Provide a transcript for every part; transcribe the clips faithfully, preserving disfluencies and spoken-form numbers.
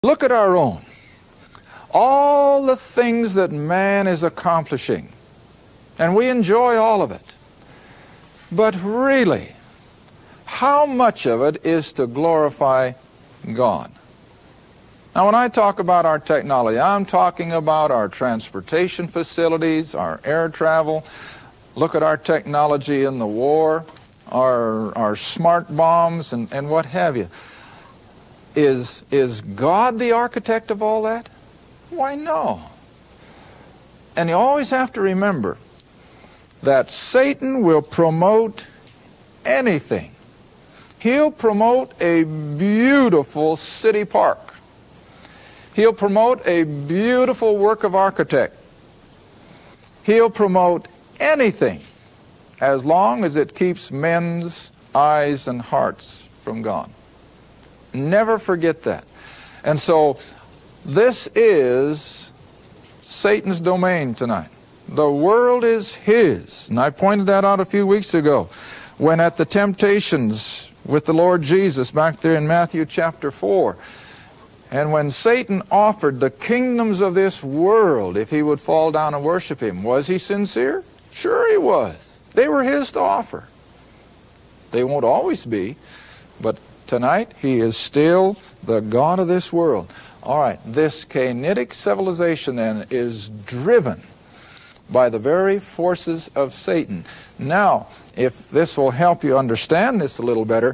Look at our own. All the things that man is accomplishing, and we enjoy all of it. But really, how much of it is to glorify God? Now, when I talk about our technology, I'm talking about our transportation facilities, our air travel. Look at our technology in the war, our, our smart bombs, and, and what have you. Is, is God the architect of all that? Why, no. And you always have to remember that Satan will promote anything. He'll promote a beautiful city park. He'll promote a beautiful work of architect. He'll promote anything as long as it keeps men's eyes and hearts from God. Never forget that. And so this is Satan's domain tonight. The world is his. And I pointed that out a few weeks ago when at the temptations with the Lord Jesus back there in Matthew chapter four. And when Satan offered the kingdoms of this world if he would fall down and worship him, was he sincere? Sure he was. They were his to offer. They won't always be, but tonight he is still the God of this world. All right, this Cainitic civilization then is driven by the very forces of Satan. Now, if this will help you understand this a little better,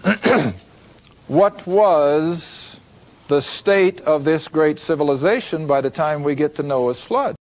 what was the state of this great civilization by the time we get to Noah's flood?